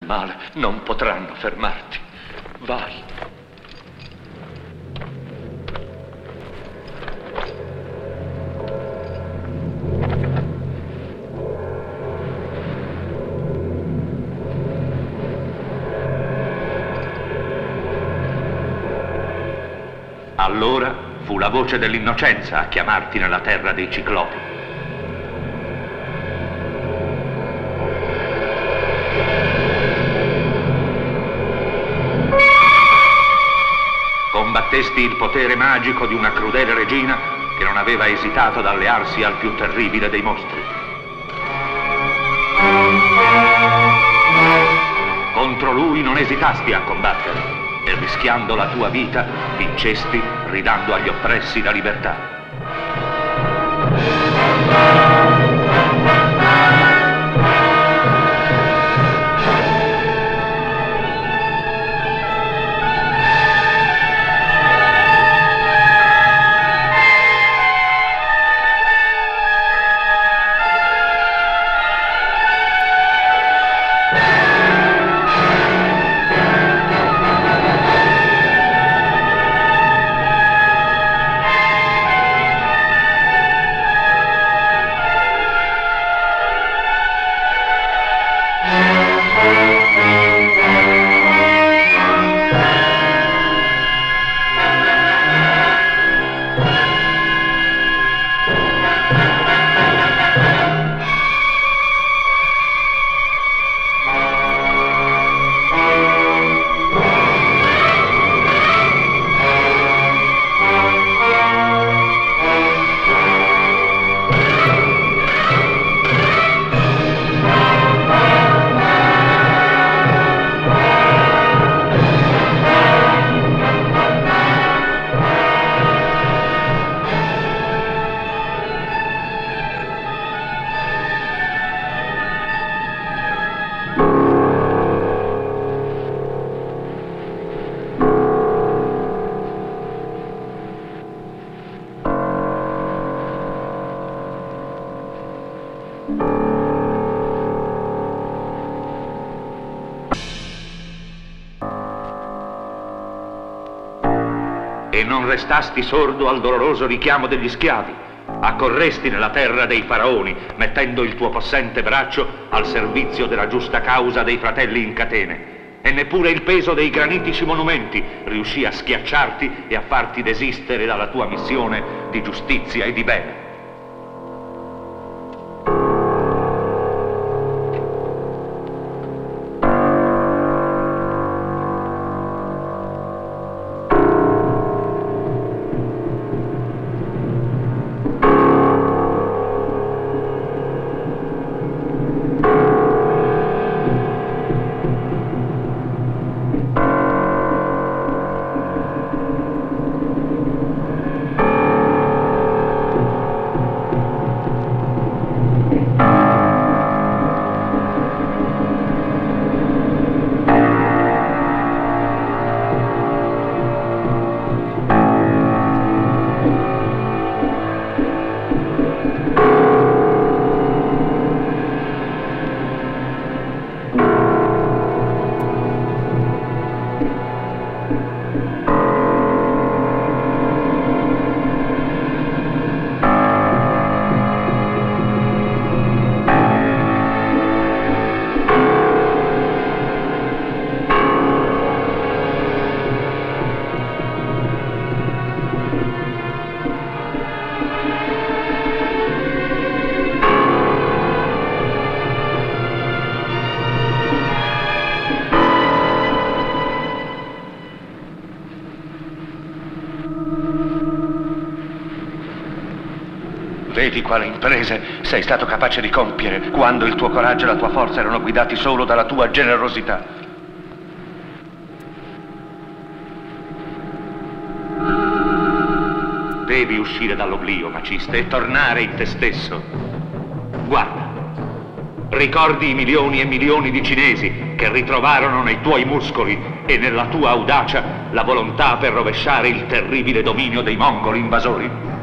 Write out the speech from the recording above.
Male, non potranno fermarti. Vai. Allora fu la voce dell'innocenza a chiamarti nella terra dei ciclopi. Combattesti il potere magico di una crudele regina che non aveva esitato ad allearsi al più terribile dei mostri. Contro lui non esitasti a combattere e rischiando la tua vita vincesti ridando agli oppressi la libertà. E non restasti sordo al doloroso richiamo degli schiavi. Accorresti nella terra dei faraoni, mettendo il tuo possente braccio al servizio della giusta causa dei fratelli in catene. E neppure il peso dei granitici monumenti riuscì a schiacciarti e a farti desistere dalla tua missione di giustizia e di bene. Vedi quale imprese sei stato capace di compiere quando il tuo coraggio e la tua forza erano guidati solo dalla tua generosità. Devi uscire dall'oblio, Maciste, e tornare in te stesso. Guarda, ricordi i milioni e milioni di cinesi che ritrovarono nei tuoi muscoli e nella tua audacia la volontà per rovesciare il terribile dominio dei mongoli invasori?